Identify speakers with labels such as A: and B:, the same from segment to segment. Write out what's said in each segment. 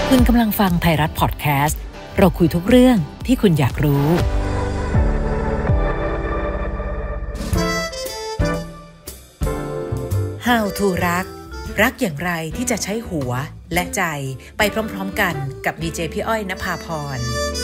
A: คุณกำลังฟังไทยรัฐพอดแคสต์เราคุยทุกเรื่องที่คุณอยากรู้ How to รักอย่างไรที่จะใช้หัวและใจไปพร้อมๆกันกับดีเจพี่อ้อยณภาพร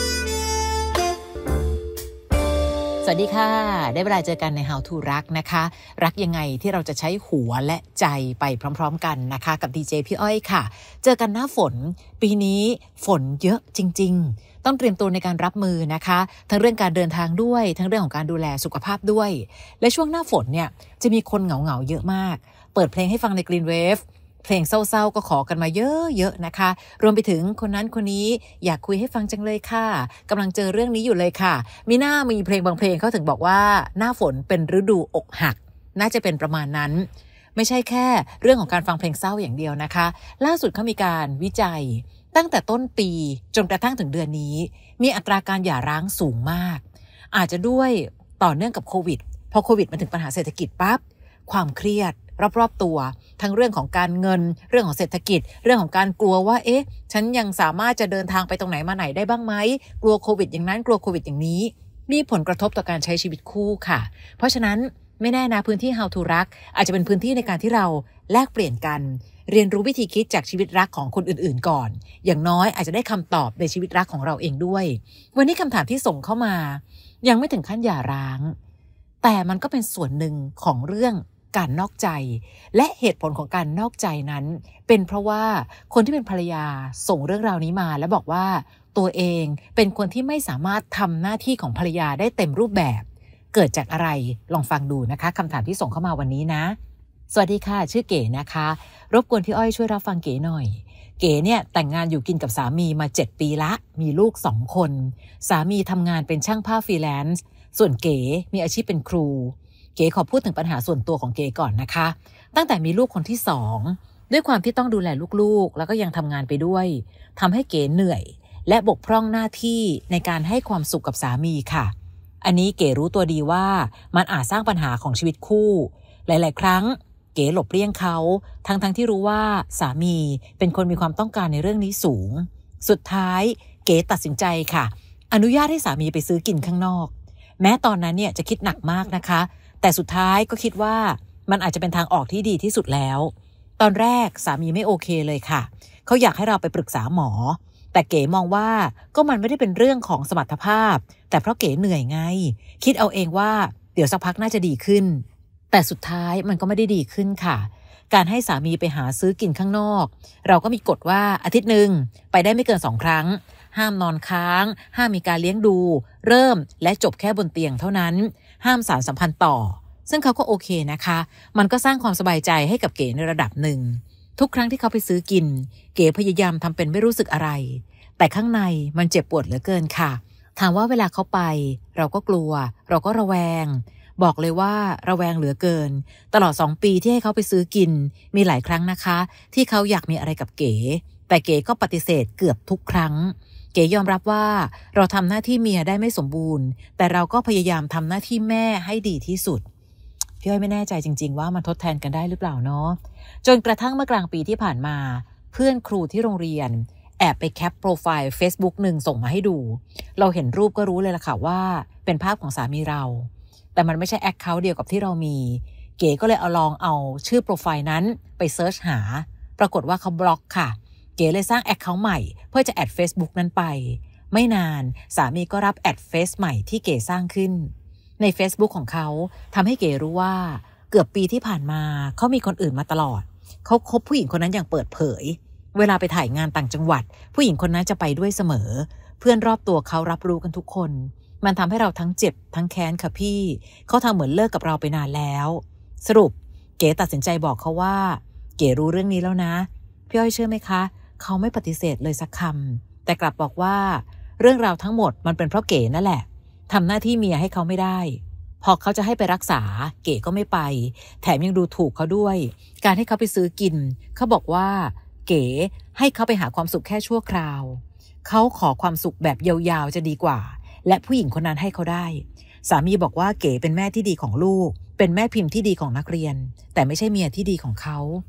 A: สวัสดีค่ะได้เวลาเจอกันใน How to นะคะรักยังไงที่เราจะใช้หัวและใจไปพร้อมๆกันนะคะกับดีเจพี่อ้อยค่ะเจอกันหน้าฝนปีนี้ฝนเยอะจริงๆต้องเตรียมตัวในการรับมือนะคะทั้งเรื่องการเดินทางด้วยทั้งเรื่องของการดูแลสุขภาพด้วยและช่วงหน้าฝนเนี่ยจะมีคนเหงาๆเยอะมากเปิดเพลงให้ฟังใน Green Waveเพลงเศร้าๆก็ขอกันมาเยอะๆนะคะรวมไปถึงคนนั้นคนนี้อยากคุยให้ฟังจังเลยค่ะกำลังเจอเรื่องนี้อยู่เลยค่ะมีเพลงบางเพลงเขาถึงบอกว่าหน้าฝนเป็นฤดูอกหักน่าจะเป็นประมาณนั้นไม่ใช่แค่เรื่องของการฟังเพลงเศร้าอย่างเดียวนะคะล่าสุดเขามีการวิจัยตั้งแต่ต้นปีจนกระทั่งถึงเดือนนี้มีอัตราการหย่าร้างสูงมากอาจจะด้วยต่อเนื่องกับโควิดพอโควิดมาถึงปัญหาเศรษฐกิจปั๊บความเครียดรอบๆตัวทั้งเรื่องของการเงินเรื่องของเศรษฐกิจเรื่องของการกลัวว่าฉันยังสามารถจะเดินทางไปตรงไหนมาไหนได้บ้างไหมกลัวโควิดอย่างนั้นกลัวโควิดอย่างนี้มีผลกระทบต่อการใช้ชีวิตคู่ค่ะเพราะฉะนั้นไม่แน่นะพื้นที่ How to รักอาจจะเป็นพื้นที่ในการที่เราแลกเปลี่ยนกันเรียนรู้วิธีคิดจากชีวิตรักของคนอื่นๆก่อนอย่างน้อยอาจจะได้คำตอบในชีวิตรักของเราเองด้วยวันนี้คำถามที่ส่งเข้ามายังไม่ถึงขั้นหย่าร้างแต่มันก็เป็นส่วนหนึ่งของเรื่องการนอกใจและเหตุผลของการนอกใจนั้นเป็นเพราะว่าคนที่เป็นภรรยาส่งเรื่องราวนี้มาและบอกว่าตัวเองเป็นคนที่ไม่สามารถทำหน้าที่ของภรรยาได้เต็มรูปแบบเกิดจากอะไรลองฟังดูนะคะคำถามที่ส่งเข้ามาวันนี้นะสวัสดีค่ะชื่อเก๋นะคะรบกวนพี่อ้อยช่วยรับฟังเก๋หน่อยเก๋เนี่ยแต่งงานอยู่กินกับสามีมา7 ปีละมีลูก2 คนสามีทำงานเป็นช่างภาพฟรีแลนซ์ส่วนเก๋มีอาชีพเป็นครูเก๋ขอพูดถึงปัญหาส่วนตัวของเก๋ก่อนนะคะตั้งแต่มีลูกคนที่2ด้วยความที่ต้องดูแลลูกๆแล้วก็ยังทำงานไปด้วยทำให้เก๋เหนื่อยและบกพร่องหน้าที่ในการให้ความสุขกับสามีค่ะอันนี้เก๋รู้ตัวดีว่ามันอาจสร้างปัญหาของชีวิตคู่หลายๆครั้งเก๋หลบเลี่ยงเขาทั้งที่รู้ว่าสามีเป็นคนมีความต้องการในเรื่องนี้สูงสุดท้ายเก๋ตัดสินใจค่ะอนุญาตให้สามีไปซื้อกินข้างนอกแม้ตอนนั้นเนี่ยจะคิดหนักมากนะคะแต่สุดท้ายก็คิดว่ามันอาจจะเป็นทางออกที่ดีที่สุดแล้วตอนแรกสามีไม่โอเคเลยค่ะเขาอยากให้เราไปปรึกษาหมอแต่เก๋มองว่าก็มันไม่ได้เป็นเรื่องของสมรรถภาพแต่เพราะเก๋เหนื่อยไงคิดเอาเองว่าเดี๋ยวสักพักน่าจะดีขึ้นแต่สุดท้ายมันก็ไม่ได้ดีขึ้นค่ะการให้สามีไปหาซื้อกินข้างนอกเราก็มีกฎว่าอาทิตย์หนึ่งไปได้ไม่เกิน2 ครั้งห้ามนอนค้างห้ามมีการเลี้ยงดูเริ่มและจบแค่บนเตียงเท่านั้นห้ามสารสัมพันธ์ต่อซึ่งเขาก็โอเคนะคะมันก็สร้างความสบายใจให้กับเก๋ในระดับหนึ่งทุกครั้งที่เขาไปซื้อกินเก๋พยายามทำเป็นไม่รู้สึกอะไรแต่ข้างในมันเจ็บปวดเหลือเกินค่ะถามว่าเวลาเขาไปเราก็กลัวเราก็ระแวงบอกเลยว่าระแวงเหลือเกินตลอด2 ปีที่ให้เขาไปซื้อกินมีหลายครั้งนะคะที่เขาอยากมีอะไรกับเก๋แต่เก๋ก็ปฏิเสธเกือบทุกครั้งเก๋ยอมรับว่าเราทำหน้าที่เมียได้ไม่สมบูรณ์แต่เราก็พยายามทำหน้าที่แม่ให้ดีที่สุดพี่อ้อยไม่แน่ใจจริงๆว่ามันทดแทนกันได้หรือเปล่าเนาะจนกระทั่งเมื่อกลางปีที่ผ่านมาเพื่อนครูที่โรงเรียนแอบไปแคปโปรไฟล์ Facebook หนึ่งส่งมาให้ดูเราเห็นรูปก็รู้เลยล่ะค่ะว่าเป็นภาพของสามีเราแต่มันไม่ใช่แอคเคาท์เดียวกับที่เรามีเก๋ก็เลยเอาชื่อโปรไฟล์นั้นไปเซิร์ชหาปรากฏว่าเขาบล็อกค่ะเก๋เลยสร้างแอคเคาท์ใหม่เพื่อจะแอด Facebook นั้นไปไม่นานสามีก็รับแอดเฟซใหม่ที่เก๋สร้างขึ้นใน Facebook ของเขาทำให้เก๋รู้ว่าเกือบปีที่ผ่านมาเขามีคนอื่นมาตลอดเขาคบผู้หญิงคนนั้นอย่างเปิดเผยเวลาไปถ่ายงานต่างจังหวัดผู้หญิงคนนั้นจะไปด้วยเสมอเพื่อนรอบตัวเขารับรู้กันทุกคนมันทำให้เราทั้งเจ็บทั้งแค้นค่ะพี่เขาทำเหมือนเลิกกับเราไปนานแล้วสรุปเก๋ตัดสินใจบอกเขาว่าเก๋รู้เรื่องนี้แล้วนะพี่อ้อยเชื่อไหมคะเขาไม่ปฏิเสธเลยสักคำแต่กลับบอกว่าเรื่องราวทั้งหมดมันเป็นเพราะเก๋นั่นแหละทำหน้าที่เมียให้เขาไม่ได้พอเขาจะให้ไปรักษาเก๋ก็ไม่ไปแถมยังดูถูกเขาด้วยการให้เขาไปซื้อกินเขาบอกว่าเก๋ให้เขาไปหาความสุขแค่ชั่วคราวเขาขอความสุขแบบยาวๆจะดีกว่าและผู้หญิงคนนั้นให้เขาได้สามีบอกว่าเก๋เป็นแม่ที่ดีของลูกเป็นแม่พิมพ์ที่ดีของนักเรียนแต่ไม่ใช่เมียที่ดีของเขาเ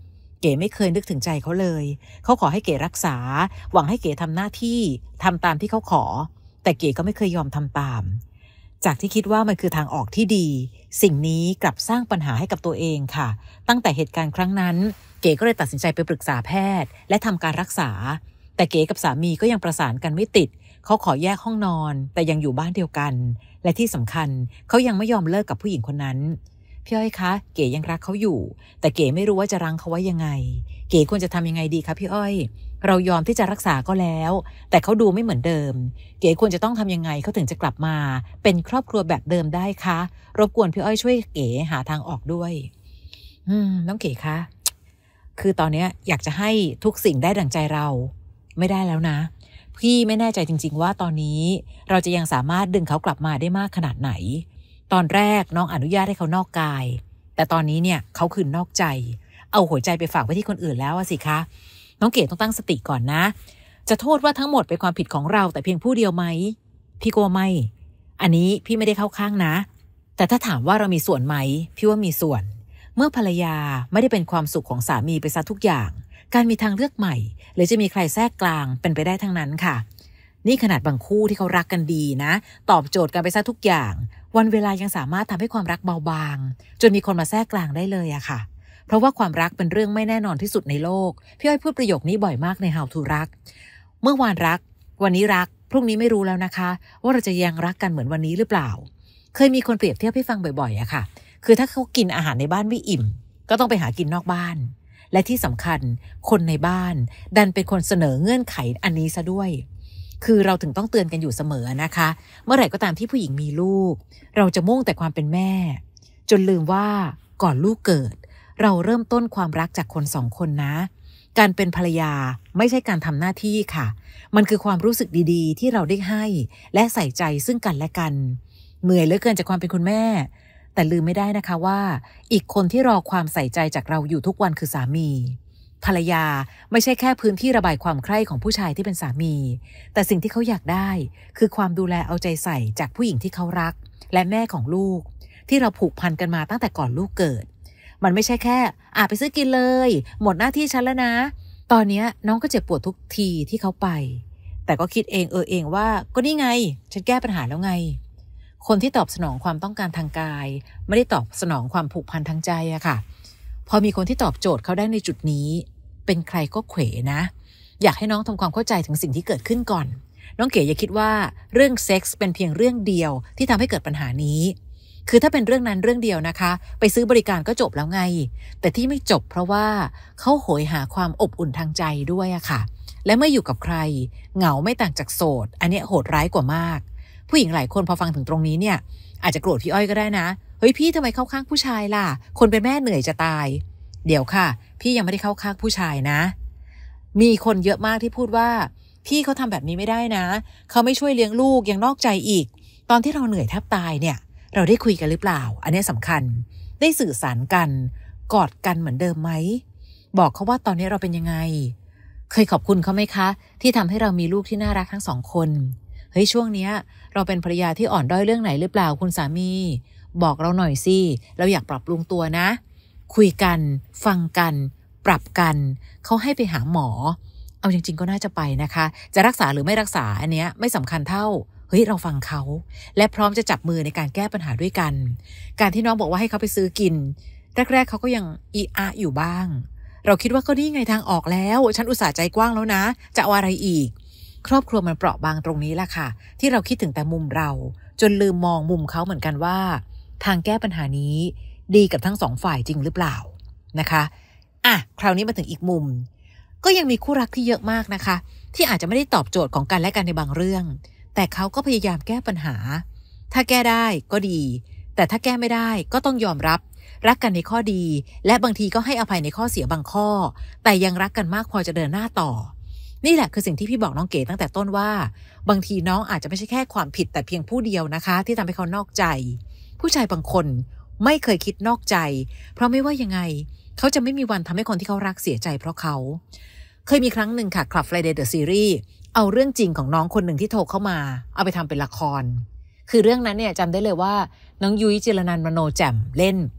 A: ก๋ไม่เคยนึกถึงใจเขาเลยเขาขอให้เก๋รักษาหวังให้เก๋ทำหน้าที่ทำตามที่เขาขอแต่เก๋ก็ไม่เคยยอมทำตามจากที่คิดว่ามันคือทางออกที่ดีสิ่งนี้กลับสร้างปัญหาให้กับตัวเองค่ะตั้งแต่เหตุการณ์ครั้งนั้นเก๋ก็เลยตัดสินใจไปปรึกษาแพทย์และทำการรักษาแต่เก๋กับสามีก็ยังประสานกันไม่ติดเขาขอแยกห้องนอนแต่ยังอยู่บ้านเดียวกันและที่สำคัญเขายังไม่ยอมเลิกกับผู้หญิงคนนั้นพี่อ้อยคะเก๋ยังรักเขาอยู่แต่เก๋ไม่รู้ว่าจะรั้งเขาไว้ยังไงเก๋ควรจะทำยังไงดีคะพี่อ้อยเรายอมที่จะรักษาก็แล้วแต่เขาดูไม่เหมือนเดิมเก๋ควรจะต้องทำยังไงเขาถึงจะกลับมาเป็นครอบครัวแบบเดิมได้คะรบกวนพี่อ้อยช่วยเก๋หาทางออกด้วยน้องเก๋คะคือตอนนี้อยากจะให้ทุกสิ่งได้ดั่งใจเราไม่ได้แล้วนะพี่ไม่แน่ใจจริงๆว่าตอนนี้เราจะยังสามารถดึงเขากลับมาได้มากขนาดไหนตอนแรกน้องอนุญาตให้เขานอกกายแต่ตอนนี้เนี่ยเขาคืนนอกใจเอาหัวใจไปฝากไว้ที่คนอื่นแล้วสิคะน้องเก๋ต้องตั้งสติก่อนนะจะโทษว่าทั้งหมดเป็นความผิดของเราแต่เพียงผู้เดียวไหมพี่ก็ไม่อันนี้พี่ไม่ได้เข้าข้างนะแต่ถ้าถามว่าเรามีส่วนไหมพี่ว่ามีส่วนเมื่อภรรยาไม่ได้เป็นความสุขของสามีไปซะทุกอย่างการมีทางเลือกใหม่หรือจะมีใครแทรกกลางเป็นไปได้ทั้งนั้นค่ะนี่ขนาดบางคู่ที่เขารักกันดีนะตอบโจทย์กันไปซะทุกอย่างวันเวลายังสามารถทำให้ความรักเบาบางจนมีคนมาแทรกกลางได้เลยอะค่ะเพราะว่าความรักเป็นเรื่องไม่แน่นอนที่สุดในโลกพี่อ้อยพูดประโยคนี้บ่อยมากใน How to รักเมื่อวานรักวันนี้รักพรุ่งนี้ไม่รู้แล้วนะคะว่าเราจะยังรักกันเหมือนวันนี้หรือเปล่าเคยมีคนเปรียบเทียบให้ฟังบ่อยๆอะค่ะคือถ้าเขากินอาหารในบ้านไม่อิ่มก็ต้องไปหากินนอกบ้านและที่สำคัญคนในบ้านดันเป็นคนเสนอเงื่อนไขอันนี้ซะด้วยคือเราถึงต้องเตือนกันอยู่เสมอนะคะเมื่อไหร่ก็ตามที่ผู้หญิงมีลูกเราจะมุ่งแต่ความเป็นแม่จนลืมว่าก่อนลูกเกิดเราเริ่มต้นความรักจากคนสองคนนะการเป็นภรรยาไม่ใช่การทำหน้าที่ค่ะมันคือความรู้สึกดีๆที่เราได้ให้และใส่ใจซึ่งกันและกันเหนื่อยเหลือเกินจากความเป็นคุณแม่แต่ลืมไม่ได้นะคะว่าอีกคนที่รอความใส่ใจจากเราอยู่ทุกวันคือสามีภรรยาไม่ใช่แค่พื้นที่ระบายความใคร่ของผู้ชายที่เป็นสามีแต่สิ่งที่เขาอยากได้คือความดูแลเอาใจใส่จากผู้หญิงที่เขารักและแม่ของลูกที่เราผูกพันกันมาตั้งแต่ก่อนลูกเกิดมันไม่ใช่แค่ไปซื้อกินเลยหมดหน้าที่ฉันแล้วนะตอนนี้น้องก็เจ็บปวดทุกทีที่เขาไปแต่ก็คิดเองว่าก็นี่ไงฉันแก้ปัญหาแล้วไงคนที่ตอบสนองความต้องการทางกายไม่ได้ตอบสนองความผูกพันทางใจอะค่ะพอมีคนที่ตอบโจทย์เขาได้ในจุดนี้เป็นใครก็เขวนะอยากให้น้องทำความเข้าใจถึงสิ่งที่เกิดขึ้นก่อนน้องเก๋อย่าคิดว่าเรื่องเซ็กส์เป็นเพียงเรื่องเดียวที่ทำให้เกิดปัญหานี้คือถ้าเป็นเรื่องนั้นเรื่องเดียวนะคะไปซื้อบริการก็จบแล้วไงแต่ที่ไม่จบเพราะว่าเขาโหยหาความอบอุ่นทางใจด้วยอะค่ะและเมื่ออยู่กับใครเหงาไม่ต่างจากโสดอันนี้โหดร้ายกว่ามากผู้หญิงหลายคนพอฟังถึงตรงนี้เนี่ยอาจจะโกรธพี่อ้อยก็ได้นะเฮ้ยพี่ทำไมเข้าข้างผู้ชายล่ะคนเป็นแม่เหนื่อยจะตายเดี๋ยวค่ะพี่ยังไม่ได้เข้าข้างผู้ชายนะมีคนเยอะมากที่พูดว่าพี่เขาทำแบบนี้ไม่ได้นะเขาไม่ช่วยเลี้ยงลูกยังนอกใจอีกตอนที่เราเหนื่อยแทบตายเนี่ยเราได้คุยกันหรือเปล่าอันนี้สำคัญได้สื่อสารกันกอดกันเหมือนเดิมไหมบอกเขาว่าตอนนี้เราเป็นยังไงเคยขอบคุณเขาไหมคะที่ทำให้เรามีลูกที่น่ารักทั้งสองคนเฮ้ยช่วงเนี้ยเราเป็นภรรยาที่อ่อนด้อยเรื่องไหนหรือเปล่าคุณสามีบอกเราหน่อยสิเราอยากปรับปรุงตัวนะคุยกันฟังกันปรับกันเขาให้ไปหาหมอเอาจริงๆก็น่าจะไปนะคะจะรักษาหรือไม่รักษาอันเนี้ยไม่สำคัญเท่าเฮ้ยเราฟังเขาและพร้อมจะจับมือในการแก้ปัญหาด้วยกันการที่น้องบอกว่าให้เขาไปซื้อกินแรกๆเขาก็ยังอีอะอยู่บ้างเราคิดว่าก็นี่ไงทางออกแล้วฉันอุตส่าห์ใจกว้างแล้วนะจะเอาอะไรอีกครอบครัวมันเปราะบางตรงนี้แหละค่ะที่เราคิดถึงแต่มุมเราจนลืมมองมุมเขาเหมือนกันว่าทางแก้ปัญหานี้ดีกับทั้งสองฝ่ายจริงหรือเปล่านะคะคราวนี้มาถึงอีกมุมก็ยังมีคู่รักที่เยอะมากนะคะที่อาจจะไม่ได้ตอบโจทย์ของกันและกันในบางเรื่องแต่เขาก็พยายามแก้ปัญหาถ้าแก้ได้ก็ดีแต่ถ้าแก้ไม่ได้ก็ต้องยอมรับรักกันในข้อดีและบางทีก็ให้อภัยในข้อเสียบางข้อแต่ยังรักกันมากพอจะเดินหน้าต่อนี่แหละคือสิ่งที่พี่บอกน้องเก๋ตั้งแต่ต้นว่าบางทีน้องอาจจะไม่ใช่แค่ความผิดแต่เพียงผู้เดียวนะคะที่ทำให้เขานอกใจผู้ชายบางคนไม่เคยคิดนอกใจเพราะไม่ว่ายังไงเขาจะไม่มีวันทำให้คนที่เขารักเสียใจเพราะเขาเคยมีครั้งหนึ่งค่ะ Club Friday The Series เอาเรื่องจริงของน้องคนหนึ่งที่โทรเข้ามาเอาไปทำเป็นละครคือเรื่องนั้นเนี่ยจำได้เลยว่าน้องยุ้ยจิรนันท์มโนแจ่มเล่น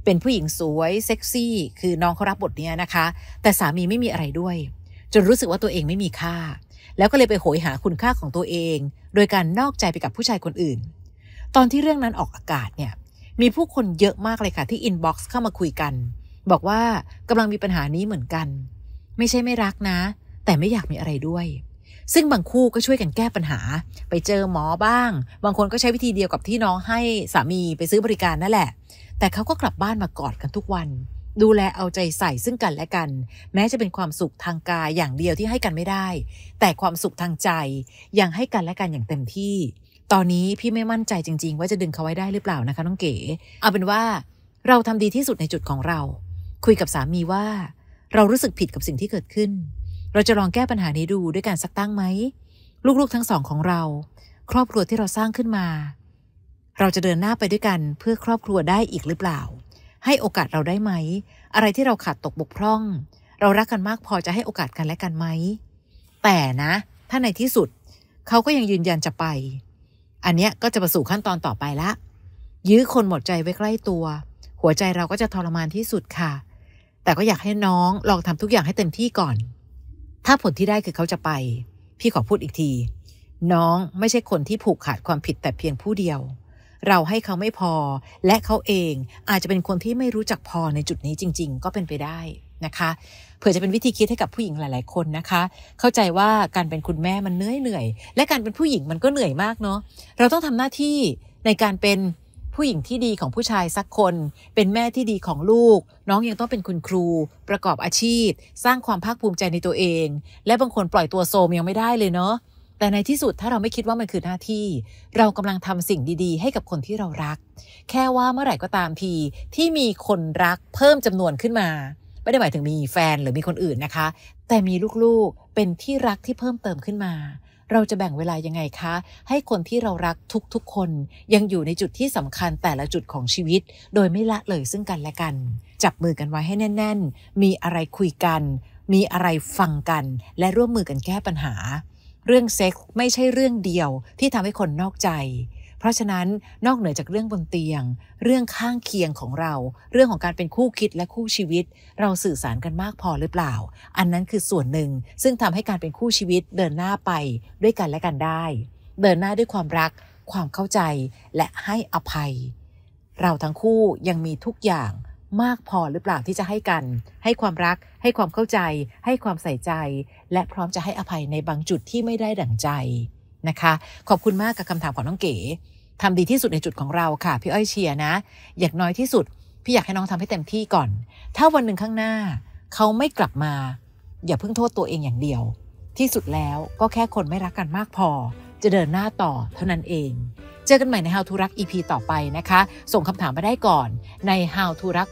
A: เป็นผู้หญิงสวยเซ็กซี่คือน้องเขารับบทเนี้ยนะคะแต่สามีไม่มีอะไรด้วยจนรู้สึกว่าตัวเองไม่มีค่าแล้วก็เลยไปโหยหาคุณค่าของตัวเองโดยการนอกใจไปกับผู้ชายคนอื่นตอนที่เรื่องนั้นออกอากาศเนี่ยมีผู้คนเยอะมากเลยค่ะที่อินบ็อกซ์เข้ามาคุยกันบอกว่ากำลังมีปัญหานี้เหมือนกันไม่ใช่ไม่รักนะแต่ไม่อยากมีอะไรด้วยซึ่งบางคู่ก็ช่วยกันแก้ปัญหาไปเจอหมอบ้างบางคนก็ใช้วิธีเดียวกับที่น้องให้สามีไปซื้อบริการนั่นแหละแต่เขาก็กลับบ้านมากอดกันทุกวันดูแลเอาใจใส่ซึ่งกันและกันแม้จะเป็นความสุขทางกายอย่างเดียวที่ให้กันไม่ได้แต่ความสุขทางใจยังให้กันและกันอย่างเต็มที่ตอนนี้พี่ไม่มั่นใจจริงๆว่าจะดึงเขาไว้ได้หรือเปล่านะคะน้องเก๋เอาเป็นว่าเราทำดีที่สุดในจุดของเราคุยกับสามีว่าเรารู้สึกผิดกับสิ่งที่เกิดขึ้นเราจะลองแก้ปัญหานี้ดูด้วยการสักตั้งไหมลูกๆทั้งสองของเราครอบครัวที่เราสร้างขึ้นมาเราจะเดินหน้าไปด้วยกันเพื่อครอบครัวได้อีกหรือเปล่าให้โอกาสเราได้ไหมอะไรที่เราขาดตกบกพร่องเรารักกันมากพอจะให้โอกาสกันและกันไหมแต่นะถ้าในที่สุดเขาก็ยังยืนยันจะไปอันเนี้ยก็จะมาสู่ขั้นตอนต่อไปละยื้อคนหมดใจไว้ใกล้ตัวหัวใจเราก็จะทรมานที่สุดค่ะแต่ก็อยากให้น้องลองทำทุกอย่างให้เต็มที่ก่อนถ้าผลที่ได้คือเขาจะไปพี่ขอพูดอีกทีน้องไม่ใช่คนที่ผูกขาดความผิดแต่เพียงผู้เดียวเราให้เขาไม่พอและเขาเองอาจจะเป็นคนที่ไม่รู้จักพอในจุดนี้จริงๆก็เป็นไปได้นะคะเผื่อจะเป็นวิธีคิดให้กับผู้หญิงหลายๆคนนะคะเข้าใจว่าการเป็นคุณแม่มันเหนื่อยและการเป็นผู้หญิงมันก็เหนื่อยมากเนาะเราต้องทำหน้าที่ในการเป็นผู้หญิงที่ดีของผู้ชายสักคนเป็นแม่ที่ดีของลูกน้องยังต้องเป็นคุณครูประกอบอาชีพสร้างความภาคภูมิใจในตัวเองและบางคนปล่อยตัวโซมยังไม่ได้เลยเนาะแต่ในที่สุดถ้าเราไม่คิดว่ามันคือหน้าที่เรากำลังทำสิ่งดีๆให้กับคนที่เรารักแค่ว่าเมื่อไหร่ก็ตามทีที่มีคนรักเพิ่มจำนวนขึ้นมาไม่ได้หมายถึงมีแฟนหรือมีคนอื่นนะคะแต่มีลูกๆเป็นที่รักที่เพิ่มเติมขึ้นมาเราจะแบ่งเวลายังไงคะให้คนที่เรารักทุกๆคนยังอยู่ในจุดที่สำคัญแต่ละจุดของชีวิตโดยไม่ละเลยซึ่งกันและกันจับมือกันไว้ให้แน่นๆมีอะไรคุยกันมีอะไรฟังกันและร่วมมือกันแก้ปัญหาเรื่องเซ็กส์ไม่ใช่เรื่องเดียวที่ทำให้คนนอกใจเพราะฉะนั้นนอกเหนือจากเรื่องบนเตียงเรื่องข้างเคียงของเราเรื่องของการเป็นคู่คิดและคู่ชีวิตเราสื่อสารกันมากพอหรือเปล่าอันนั้นคือส่วนหนึ่งซึ่งทำให้การเป็นคู่ชีวิตเดินหน้าไปด้วยกันและกันได้เดินหน้าด้วยความรักความเข้าใจและให้อภัยเราทั้งคู่ยังมีทุกอย่างมากพอหรือเปล่าที่จะให้กันให้ความรักให้ความเข้าใจให้ความใส่ใจและพร้อมจะให้อภัยในบางจุดที่ไม่ได้ดั่งใจนะคะขอบคุณมากกับคำถามของน้องเก๋ทำดีที่สุดในจุดของเราค่ะพี่อ้อยเชียร์นะอย่างน้อยที่สุดพี่อยากให้น้องทำให้เต็มที่ก่อนถ้าวันหนึ่งข้างหน้าเขาไม่กลับมาอย่าเพิ่งโทษตัวเองอย่างเดียวที่สุดแล้วก็แค่คนไม่รักกันมากพอจะเดินหน้าต่อเท่านั้นเองเจอกันใหม่ใน How to รัก EP ต่อไปนะคะส่งคำถามมาได้ก่อนใน How to รัก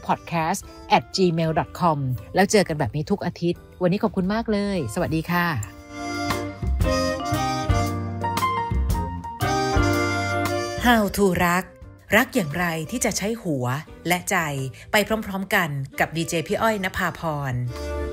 A: podcast@gmail.com แล้วเจอกันแบบนี้ทุกอาทิตย์วันนี้ขอบคุณมากเลยสวัสดีค่ะ How to รักอย่างไรที่จะใช้หัวและใจไปพร้อมๆกันกับดีเจพี่อ้อยณภาพร